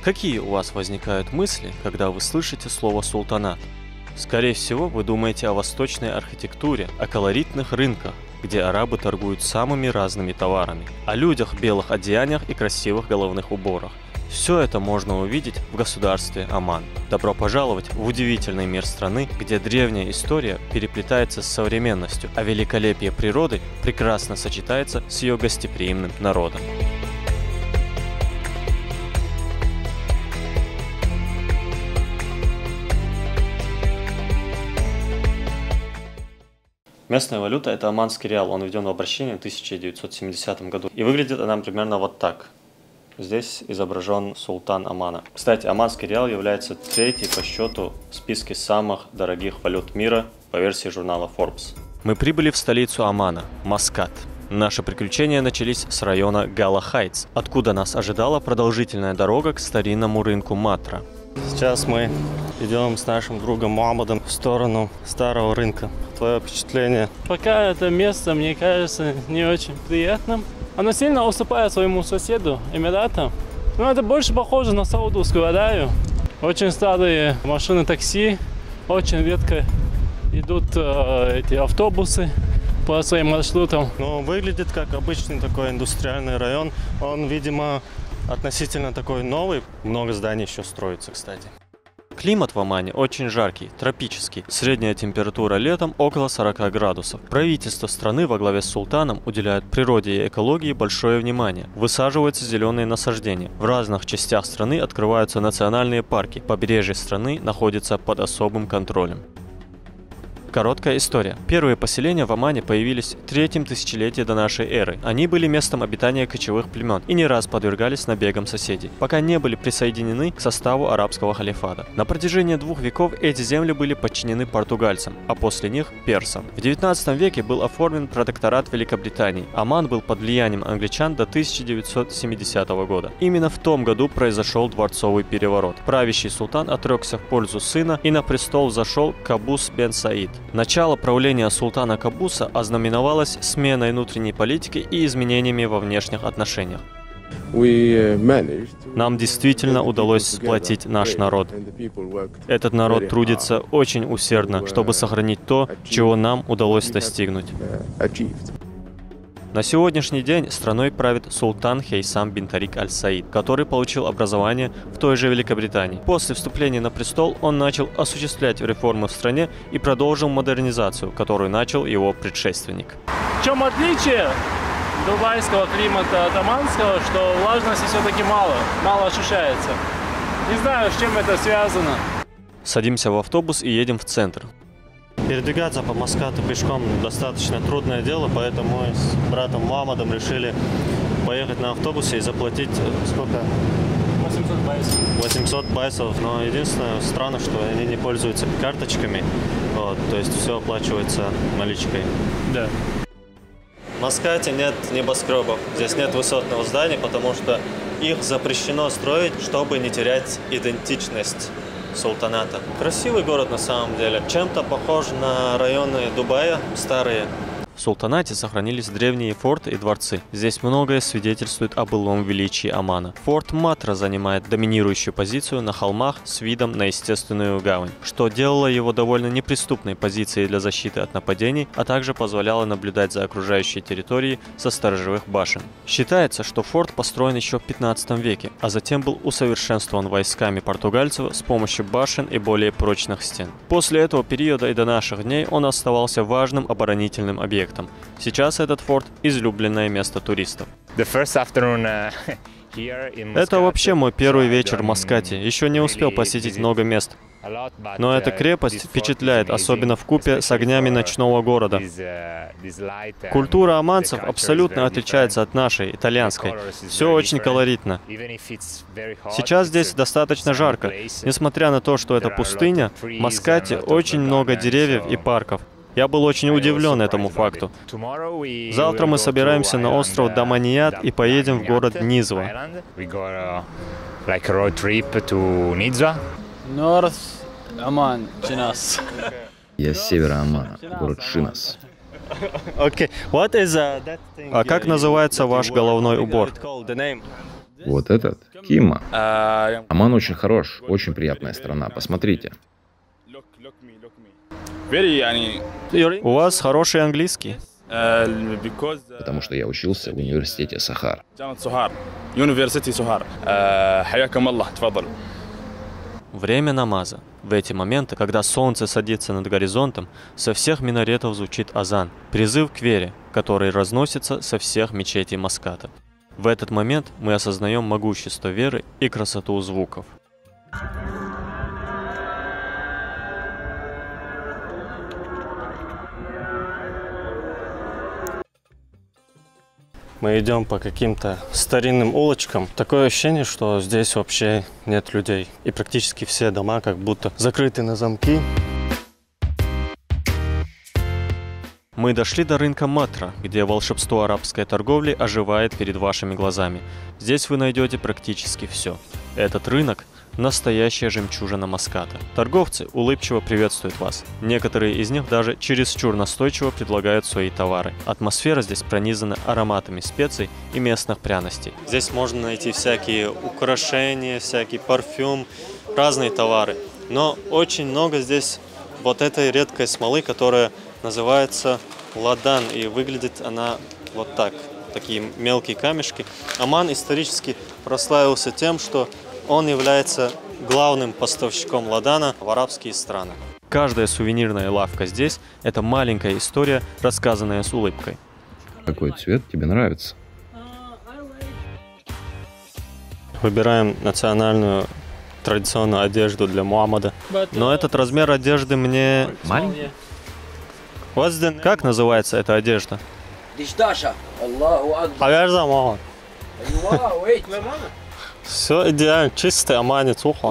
Какие у вас возникают мысли, когда вы слышите слово «султанат»? Скорее всего, вы думаете о восточной архитектуре, о колоритных рынках, где арабы торгуют самыми разными товарами, о людях в белых одеяниях и красивых головных уборах. Все это можно увидеть в государстве Оман. Добро пожаловать в удивительный мир страны, где древняя история переплетается с современностью, а великолепие природы прекрасно сочетается с ее гостеприимным народом. Местная валюта – это оманский реал, он введен в обращение в 1970 году. И выглядит она примерно вот так. Здесь изображен султан Омана. Кстати, оманский реал является третий по счету в списке самых дорогих валют мира по версии журнала Forbes. Мы прибыли в столицу Омана – Маскат. Наши приключения начались с района Гала-Хайтс, откуда нас ожидала продолжительная дорога к старинному рынку Матра. Сейчас мы идем с нашим другом Мухаммадом в сторону старого рынка. Твое впечатление? Пока это место, мне кажется, не очень приятным. Оно сильно уступает своему соседу, Эмиратам. Но это больше похоже на Саудовскую Аравию. Очень старые машины такси, очень редко идут эти автобусы по своим маршрутам. Ну, выглядит как обычный такой индустриальный район. Он, видимо, относительно такой новый. Много зданий еще строится, кстати. Климат в Омане очень жаркий, тропический. Средняя температура летом около 40 градусов. Правительство страны во главе с султаном уделяет природе и экологии большое внимание. Высаживаются зеленые насаждения. В разных частях страны открываются национальные парки. Побережье страны находится под особым контролем. Короткая история. Первые поселения в Омане появились в третьем тысячелетии до нашей эры. Они были местом обитания кочевых племен и не раз подвергались набегам соседей, пока не были присоединены к составу арабского халифата. На протяжении 2 веков эти земли были подчинены португальцам, а после них – персам. В 19 веке был оформлен протекторат Великобритании. Оман был под влиянием англичан до 1970 года. Именно в том году произошел дворцовый переворот. Правящий султан отрекся в пользу сына, и на престол взошел Кабус бен Саид. Начало правления султана Кабуса ознаменовалось сменой внутренней политики и изменениями во внешних отношениях. Нам действительно удалось сплотить наш народ. Этот народ трудится очень усердно, чтобы сохранить то, чего нам удалось достигнуть. На сегодняшний день страной правит султан Хейсам бин Тарик аль-Саид, который получил образование в той же Великобритании. После вступления на престол он начал осуществлять реформы в стране и продолжил модернизацию, которую начал его предшественник. В чем отличие дубайского климата от оманского, что влажности все-таки мало ощущается. Не знаю, с чем это связано. Садимся в автобус и едем в центр. Передвигаться по Маскату пешком достаточно трудное дело, поэтому мы с братом Мухаммадом решили поехать на автобусе и заплатить сколько? 800 байсов. 800 байсов, но единственное странно, что они не пользуются карточками, вот, то есть все оплачивается наличкой. Да. В Маскате нет небоскребов, здесь нет высотного здания, потому что их запрещено строить, чтобы не терять идентичность султаната. Красивый город на самом деле. Чем-то похож на районы Дубая, старые. В султанате сохранились древние форты и дворцы. Здесь многое свидетельствует о былом величии Омана. Форт Матра занимает доминирующую позицию на холмах с видом на естественную гавань, что делало его довольно неприступной позицией для защиты от нападений, а также позволяло наблюдать за окружающей территорией со сторожевых башен. Считается, что форт построен еще в 15 веке, а затем был усовершенствован войсками португальцев с помощью башен и более прочных стен. После этого периода и до наших дней он оставался важным оборонительным объектом. Сейчас этот форт – излюбленное место туристов. Это вообще мой первый вечер в Маскате. Еще не успел посетить много мест. Но эта крепость впечатляет, особенно вкупе с огнями ночного города. Культура оманцев абсолютно отличается от нашей, итальянской. Все очень колоритно. Сейчас здесь достаточно жарко. Несмотря на то, что это пустыня, в Маскате очень много деревьев и парков. Я был очень удивлен этому факту. Завтра мы собираемся на остров Даманият и поедем в город Низва. Я с севера Омана, город Шинас. А как называется ваш головной убор? Вот этот? Кима. Оман очень хорош, очень приятная страна, посмотрите. У вас хороший английский. Потому что я учился в университете Сахар. Время намаза. В эти моменты, когда солнце садится над горизонтом, со всех минаретов звучит азан, призыв к вере, который разносится со всех мечетей Маската. В этот момент мы осознаем могущество веры и красоту звуков. Мы идем по каким-то старинным улочкам. Такое ощущение, что здесь вообще нет людей. И практически все дома как будто закрыты на замки. Мы дошли до рынка Матра, где волшебство арабской торговли оживает перед вашими глазами. Здесь вы найдете практически все. Этот рынок – настоящая жемчужина Маската. Торговцы улыбчиво приветствуют вас. Некоторые из них даже чересчур настойчиво предлагают свои товары. Атмосфера здесь пронизана ароматами специй и местных пряностей. Здесь можно найти всякие украшения, всякий парфюм, разные товары. Но очень много здесь вот этой редкой смолы, которая называется ладан, и выглядит она вот так. Такие мелкие камешки. Оман исторически прославился тем, что он является главным поставщиком ладана в арабские страны. Каждая сувенирная лавка здесь – это маленькая история, рассказанная с улыбкой. Какой цвет тебе нравится? Выбираем национальную традиционную одежду для Мухаммада. Но этот размер одежды мне... Маленький? Как называется эта одежда? Все идеально, чистый, оманец, ухо.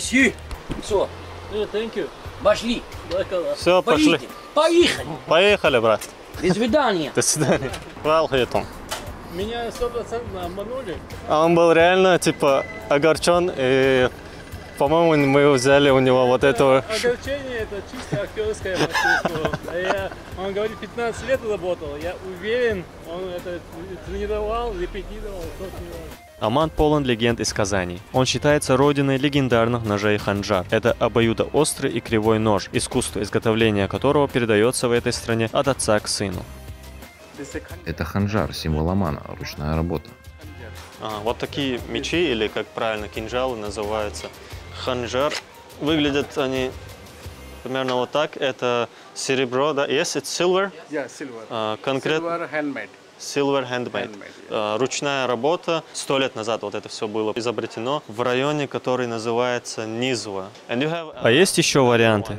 Пошли. Все, пошли. Поехали. Поехали, брат. До свидания. До свидания. Welcome. Меня 100% обманули. Он был реально, типа, огорчен, и, по-моему, мы взяли у него вот этого... Огорчение – это чисто актерское мастерство. Он говорит, 15 лет работал. Я уверен, он это тренировал, репетировал. Оман полон легенд и сказаний. Он считается родиной легендарных ножей ханджар. Это обоюдоострый и кривой нож, искусство изготовления которого передается в этой стране от отца к сыну. Это ханджар, символ Омана, ручная работа. Вот такие мечи, или как правильно кинжалы называются, ханджар. Выглядят они примерно вот так. Это серебро, да? Yes, it's silver? Yeah, silver. Конкретно... Silver handmade. Silver handmade. Ручная работа. 100 лет назад вот это все было изобретено в районе, который называется Низва. А есть еще варианты?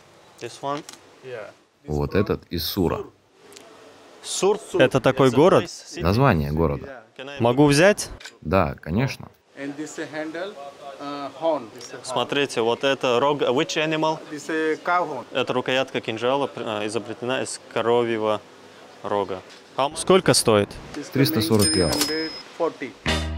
Вот этот из Сура. Сур – это такой город? Название города. Могу взять? Да, конечно. And this handle, horn. Смотрите, вот это рог. Which animal? This cow horn. Это рукоятка кинжала изобретена из коровьего рога. Сколько стоит? 340 реалов. 340.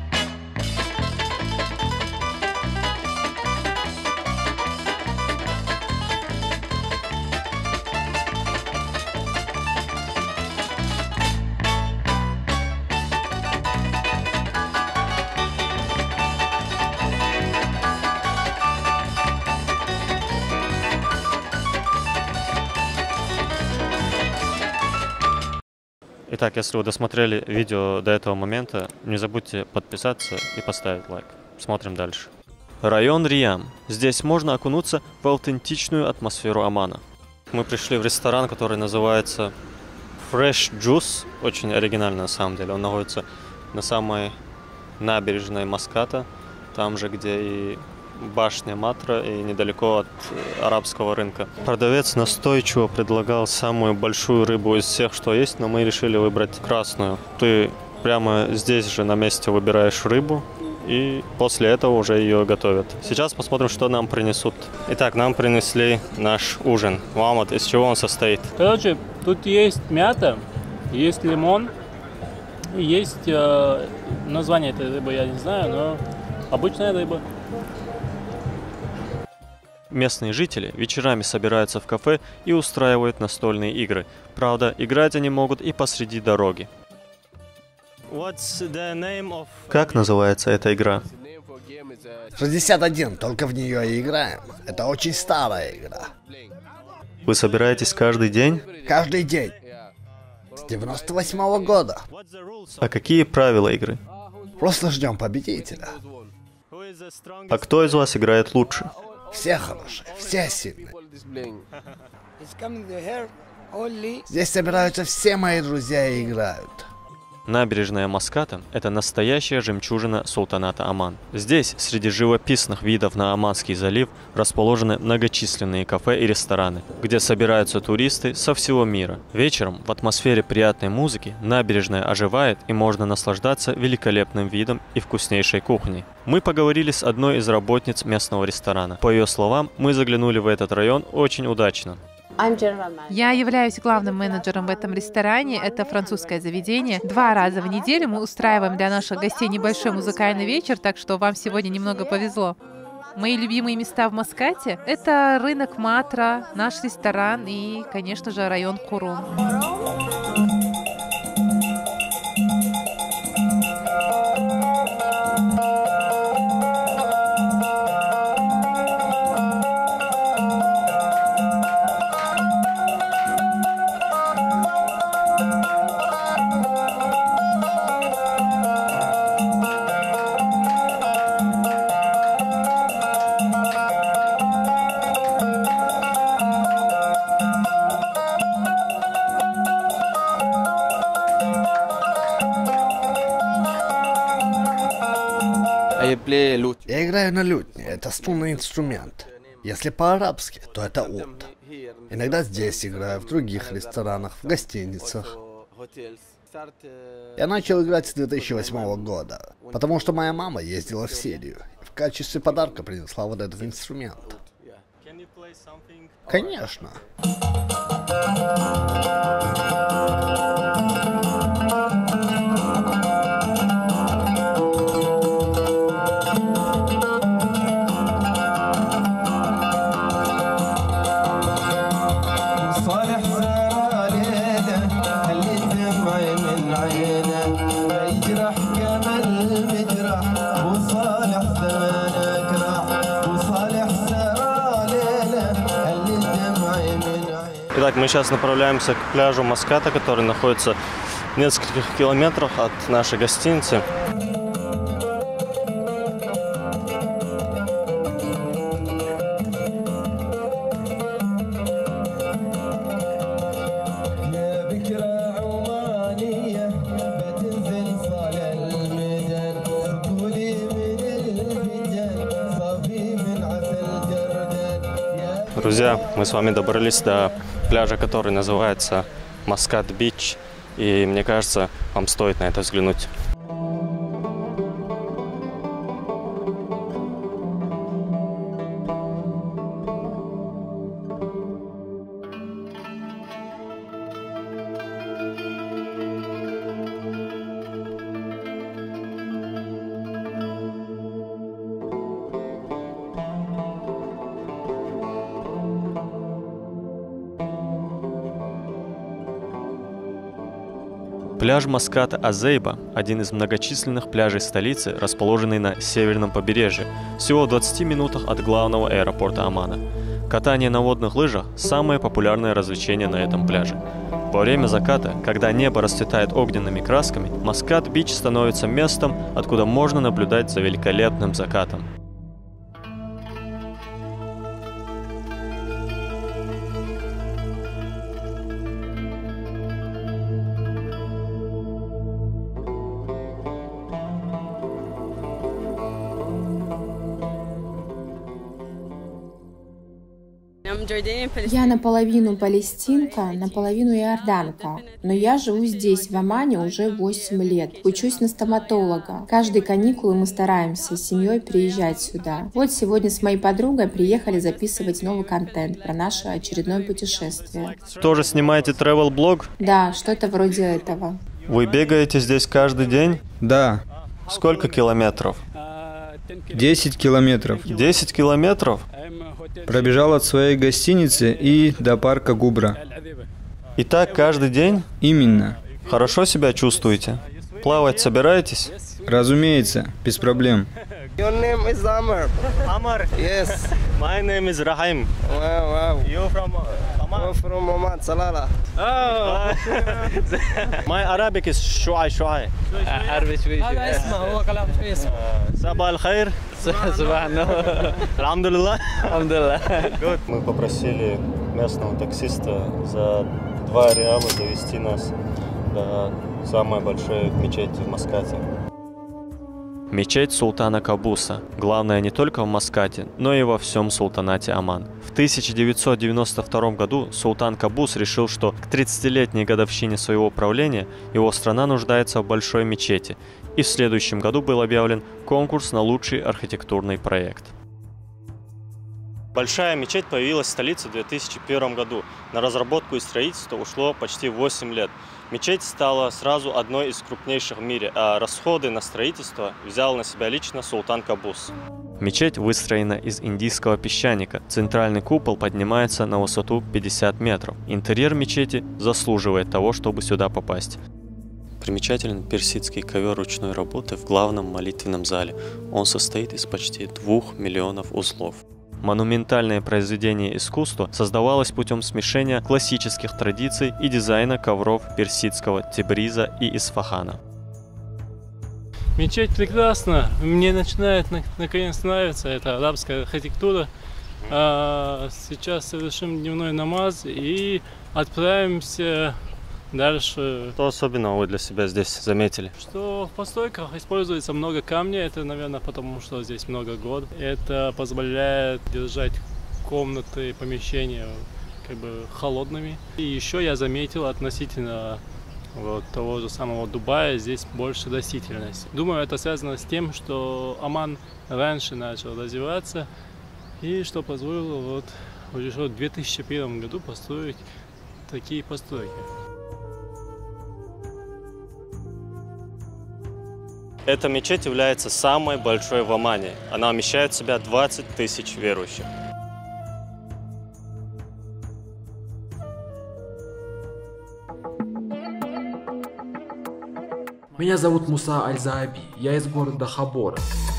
Итак, если вы досмотрели видео до этого момента, не забудьте подписаться и поставить лайк. Смотрим дальше. Район Риям. Здесь можно окунуться в аутентичную атмосферу Омана. Мы пришли в ресторан, который называется Fresh Juice. Очень оригинально на самом деле. Он находится на самой набережной Маската, там же, где и башня Матра, и недалеко от арабского рынка. Продавец настойчиво предлагал самую большую рыбу из всех, что есть, но мы решили выбрать красную. Ты прямо здесь же на месте выбираешь рыбу, и после этого уже ее готовят. Сейчас посмотрим, что нам принесут. Итак, нам принесли наш ужин. Мухаммад, из чего он состоит? Короче, тут есть мята, есть лимон, и есть название этой рыбы, я не знаю, но обычная рыба. Местные жители вечерами собираются в кафе и устраивают настольные игры. Правда, играть они могут и посреди дороги. Как называется эта игра? 61, только в нее и играем. Это очень старая игра. Вы собираетесь каждый день? Каждый день. С 98-го года. А какие правила игры? Просто ждем победителя. А кто из вас играет лучше? Все хорошие, все сильные. Здесь собираются все мои друзья и играют. Набережная Маската – это настоящая жемчужина султаната Оман. Здесь, среди живописных видов на Оманский залив, расположены многочисленные кафе и рестораны, где собираются туристы со всего мира. Вечером в атмосфере приятной музыки набережная оживает и можно наслаждаться великолепным видом и вкуснейшей кухней. Мы поговорили с одной из работниц местного ресторана. По ее словам, мы заглянули в этот район очень удачно. Я являюсь главным менеджером в этом ресторане. Это французское заведение. 2 раза в неделю мы устраиваем для наших гостей небольшой музыкальный вечер, так что вам сегодня немного повезло. Мои любимые места в Маскате — это рынок Матра, наш ресторан и, конечно же, район Курум. Я играю на лютне, это струнный инструмент. Если по-арабски, то это ут. Иногда здесь играю, в других ресторанах, в гостиницах. Я начал играть с 2008 года, потому что моя мама ездила в Сирию. И в качестве подарка принесла вот этот инструмент. Конечно. Итак, мы сейчас направляемся к пляжу Маската, который находится в нескольких километрах от нашей гостиницы. Друзья, мы с вами добрались до пляжа, который называется Маскат-Бич, и мне кажется, вам стоит на это взглянуть. Пляж Маската Азейба – один из многочисленных пляжей столицы, расположенный на северном побережье, всего в 20 минутах от главного аэропорта Омана. Катание на водных лыжах – самое популярное развлечение на этом пляже. Во время заката, когда небо расцветает огненными красками, Маскат-Бич становится местом, откуда можно наблюдать за великолепным закатом. Я наполовину палестинка, наполовину иорданка. Но я живу здесь, в Омане, уже 8 лет. Учусь на стоматолога. Каждые каникулы мы стараемся с семьей приезжать сюда. Вот сегодня с моей подругой приехали записывать новый контент про наше очередное путешествие. Тоже снимаете travel-блог? Да, что-то вроде этого. Вы бегаете здесь каждый день? Да. Сколько километров? 10 километров. 10 километров? Пробежал от своей гостиницы и до парка Губра. И так каждый день? Именно. Хорошо себя чувствуете? Плавать собираетесь? Разумеется, без проблем. Your name is Amar. Амар. Yes. My name is Rahim. Wow, wow. You from Oman? I'm from Oman, Salalah. Oh. My Arabic is شوي شوي. عربي شوي. هذا اسمه هو كلام شوي اسمه. صباح الخير. صباح النور. Alhamdulillah. Alhamdulillah. Good. Мы попросили местного таксиста за 2 реала довести нас до самой большой мечети в Маскате. Мечеть султана Кабуса, главная не только в Маскате, но и во всем султанате Оман. В 1992 году султан Кабус решил, что к 30-летней годовщине своего правления его страна нуждается в большой мечети, и в следующем году был объявлен конкурс на лучший архитектурный проект. Большая мечеть появилась в столице в 2001 году. На разработку и строительство ушло почти 8 лет. Мечеть стала сразу одной из крупнейших в мире, а расходы на строительство взял на себя лично султан Кабус. Мечеть выстроена из индийского песчаника. Центральный купол поднимается на высоту 50 метров. Интерьер мечети заслуживает того, чтобы сюда попасть. Примечателен персидский ковер ручной работы в главном молитвенном зале. Он состоит из почти 2 миллионов узлов. Монументальное произведение искусства создавалось путем смешения классических традиций и дизайна ковров персидского Тебриза и Исфахана. Мечеть прекрасна. Мне начинает наконец нравиться эта арабская архитектура. Сейчас совершим дневной намаз и отправимся дальше. Что особенного вы для себя здесь заметили? Что в постройках используется много камня, это, наверное, потому что здесь много гор. Это позволяет держать комнаты, помещения как бы холодными. И еще я заметил относительно того же самого Дубая, здесь больше растительности. Думаю, это связано с тем, что Оман раньше начал развиваться и что позволило уже в 2001 году построить такие постройки. Эта мечеть является самой большой в Омане. Она вмещает в себя 20 тысяч верующих. Меня зовут Муса Аль-Зааби. Я из города Хабора.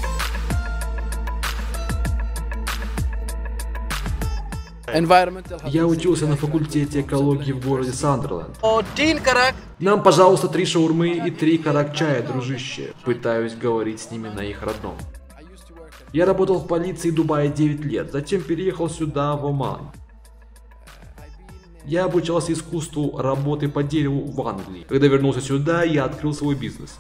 Я учился на факультете экологии в городе Сандерленд. Нам, пожалуйста, 3 шаурмы и 3 карак чая, дружище. Пытаюсь говорить с ними на их родном. Я работал в полиции Дубая 9 лет, затем переехал сюда, в Оман. Я обучался искусству работы по дереву в Англии. Когда вернулся сюда, я открыл свой бизнес.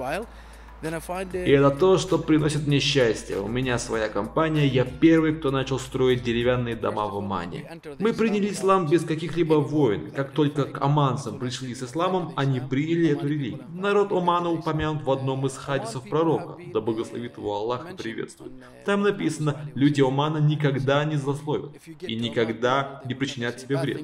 И это то, что приносит мне счастье. У меня своя компания, я первый, кто начал строить деревянные дома в Омане. Мы приняли ислам без каких-либо войн. Как только к оманцам пришли с исламом, они приняли эту религию. Народ Омана упомянут в одном из хадисов пророка, да благословит его Аллах и приветствует. Там написано: люди Омана никогда не злословят и никогда не причинят тебе вред.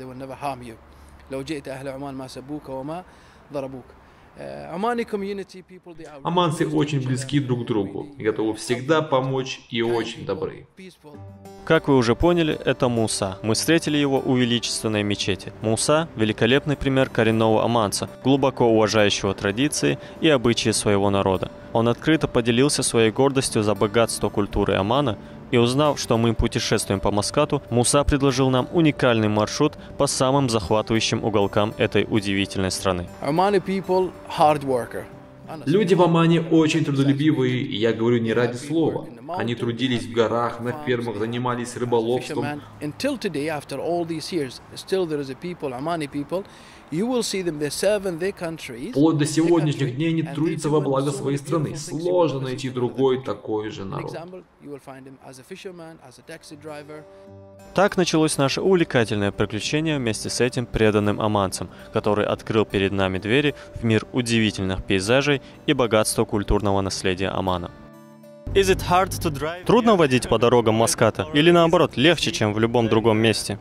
Оманцы очень близки друг к другу, готовы всегда помочь и очень добры. Как вы уже поняли, это Муса. Мы встретили его у величественной мечети. Муса – великолепный пример коренного оманца, глубоко уважающего традиции и обычаи своего народа. Он открыто поделился своей гордостью за богатство культуры Омана, и узнав, что мы путешествуем по Маскату, Муса предложил нам уникальный маршрут по самым захватывающим уголкам этой удивительной страны. Люди в Омане очень трудолюбивые, и я говорю не ради слова. Они трудились в горах, на фермах, занимались рыболовством. Вплоть до сегодняшних дней они трудятся во благо своей страны. Сложно найти другой такой же народ. Так началось наше увлекательное приключение вместе с этим преданным оманцем, который открыл перед нами двери в мир удивительных пейзажей и богатства культурного наследия Омана. Трудно водить по дорогам Маската? Или наоборот, легче, чем в любом другом месте?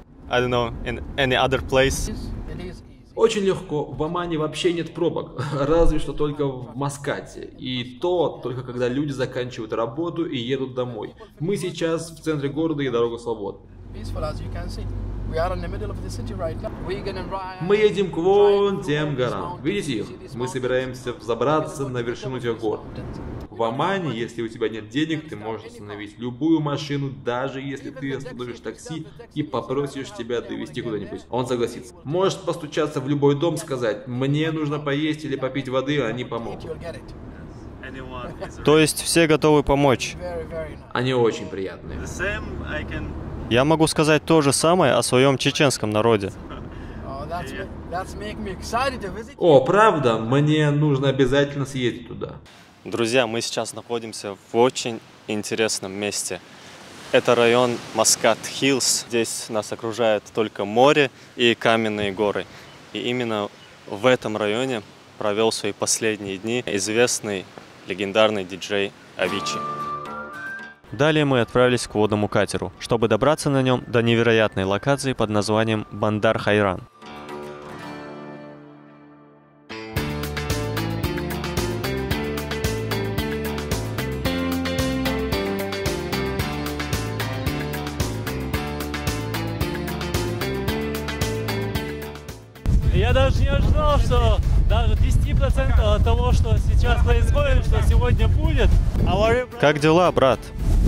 Очень легко. В Омане вообще нет пробок. Разве что только в Маскате. И то только когда люди заканчивают работу и едут домой. Мы сейчас в центре города и дорога свободна. Мы едем к вон тем горам. Видите их? Мы собираемся взобраться на вершину этих гор. В Омане, если у тебя нет денег, ты можешь остановить любую машину, даже если ты остановишь такси и попросишь тебя довезти куда-нибудь. Он согласится. Можешь постучаться в любой дом, сказать: мне нужно поесть или попить воды, они помогут. То есть все готовы помочь. Они очень приятные. Я могу сказать то же самое о своем чеченском народе. О, правда? Мне нужно обязательно съездить туда. Друзья, мы сейчас находимся в очень интересном месте. Это район Маскат-Хиллз. Здесь нас окружает только море и каменные горы. И именно в этом районе провел свои последние дни известный легендарный диджей Avicii. Далее мы отправились к водному катеру, чтобы добраться на нем до невероятной локации под названием Бандар-Хайран. Я даже не ожидал, что даже 10% от того, что сейчас происходит, что сегодня будет. Как дела, брат?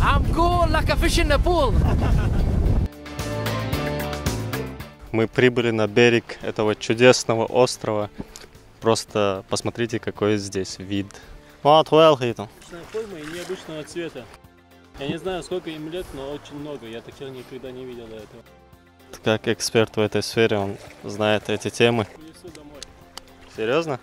Мы прибыли на берег этого чудесного острова. Просто посмотрите, какой здесь вид. Форма и необычного цвета. Я не знаю, сколько им лет, но очень много. Я таких никогда не видел до этого. Как эксперт в этой сфере, он знает эти темы. Серьезно?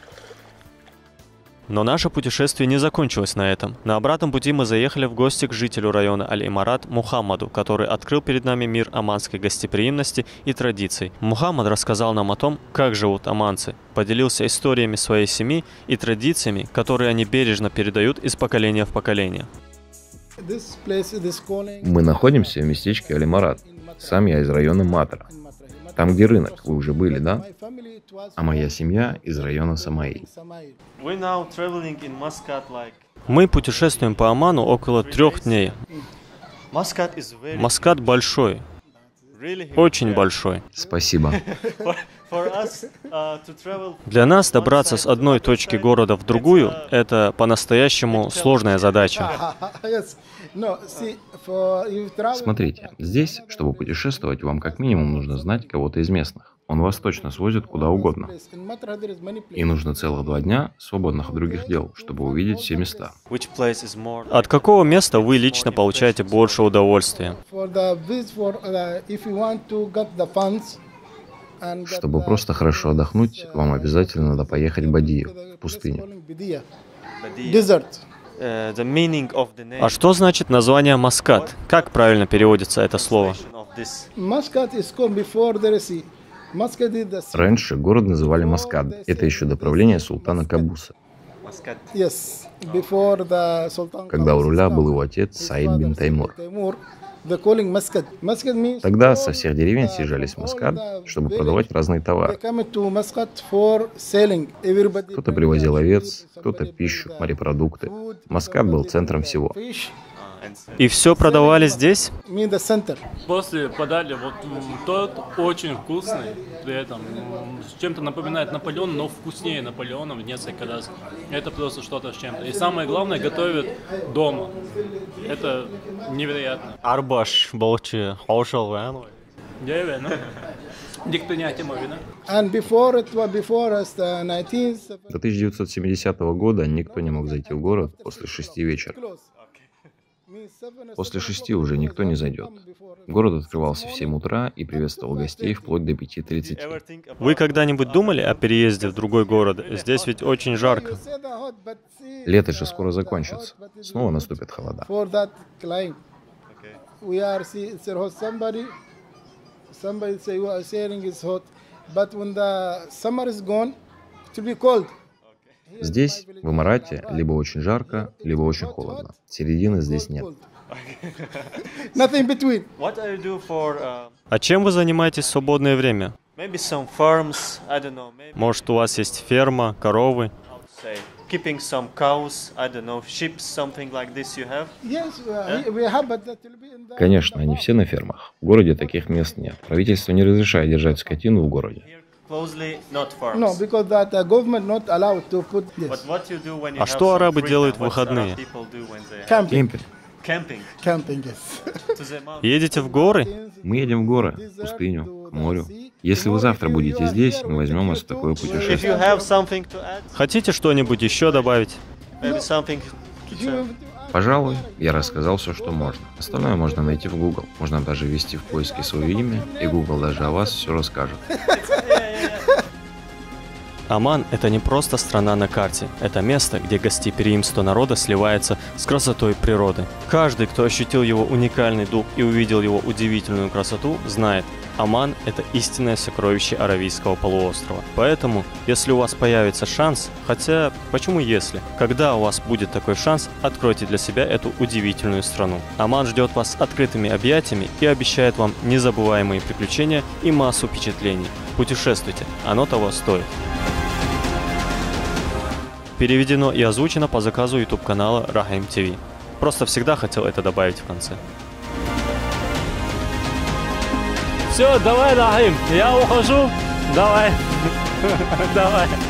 Но наше путешествие не закончилось на этом. На обратном пути мы заехали в гости к жителю района Аль-Имарат Мухаммаду, который открыл перед нами мир оманской гостеприимности и традиций. Мухаммад рассказал нам о том, как живут оманцы, поделился историями своей семьи и традициями, которые они бережно передают из поколения в поколение. Мы находимся в местечке Аль-Имарат. Сам я из района Матра. Там, где рынок, вы уже были, да? А моя семья из района Самаиль. Мы путешествуем по Оману около 3 дней. Маскат большой. Очень большой. Спасибо. Для нас добраться с одной точки города в другую – это по-настоящему сложная задача. Смотрите, здесь, чтобы путешествовать, вам как минимум нужно знать кого-то из местных. Он вас точно свозит куда угодно. И нужно целых 2 дня, свободных от других дел, чтобы увидеть все места. От какого места вы лично получаете больше удовольствия? Чтобы просто хорошо отдохнуть, вам обязательно надо поехать в Бадию, в пустыню. А что значит название Маскат? Как правильно переводится это слово? Раньше город называли Маскат. Это еще до правления султана Кабуса. Когда у руля был его отец Саид бин Таймур. Тогда со всех деревень съезжались в Маскат, чтобы продавать разные товары. Кто-то привозил овец, кто-то пищу, морепродукты. Маскат был центром всего. И все продавали здесь? После подали вот тот очень вкусный, при этом чем-то напоминает Наполеон, но вкуснее Наполеона в несколько раз. Это просто что-то с чем-то. И самое главное, готовят дома. Это невероятно. Арбаш, болчи, хаушал, вен. До 1970 года никто не мог зайти в город после 6 вечера. После 6 уже никто не зайдет. Город открывался в 7 утра и приветствовал гостей вплоть до 5:30. Вы когда-нибудь думали о переезде в другой город? Здесь ведь очень жарко. Лето же скоро закончится. Снова наступят холода. Здесь, в Имарате, либо очень жарко, либо очень холодно. Середины здесь нет. А чем вы занимаетесь в свободное время? Может, у вас есть ферма, коровы? Конечно, они все на фермах. В городе таких мест нет. Правительство не разрешает держать скотину в городе. А что арабы делают в выходные? Кемпинг. Едете в горы? Мы едем в горы, в пустыню, к морю. Если вы завтра будете здесь, мы возьмем вас в такое путешествие. Хотите что-нибудь еще добавить? Пожалуй, я рассказал все, что можно. Остальное можно найти в Google. Можно даже ввести в поиске свое имя, и Google даже о вас все расскажет. Оман – это не просто страна на карте. Это место, где гостеприимство народа сливается с красотой природы. Каждый, кто ощутил его уникальный дух и увидел его удивительную красоту, знает – Оман – это истинное сокровище Аравийского полуострова. Поэтому, если у вас появится шанс, хотя, почему если? Когда у вас будет такой шанс, откройте для себя эту удивительную страну. Оман ждет вас с открытыми объятиями и обещает вам незабываемые приключения и массу впечатлений. Путешествуйте, оно того стоит. Переведено и озвучено по заказу YouTube-канала Rahim TV. Просто всегда хотел это добавить в конце. Все, давай, Рахим, я ухожу. Давай. Давай.